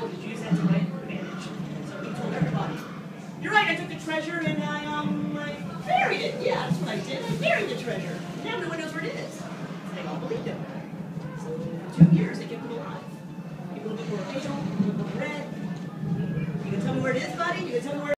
battle is use that to my advantage. So he told everybody, "You're right, I took the treasure and I buried it. Yeah, that's what I did. I buried the treasure. Now no one knows where it is." They all believed him. So for 2 years, they kept him alive. He a little bit more pale, a little bit more red. You can tell me where it is, buddy? You can tell me where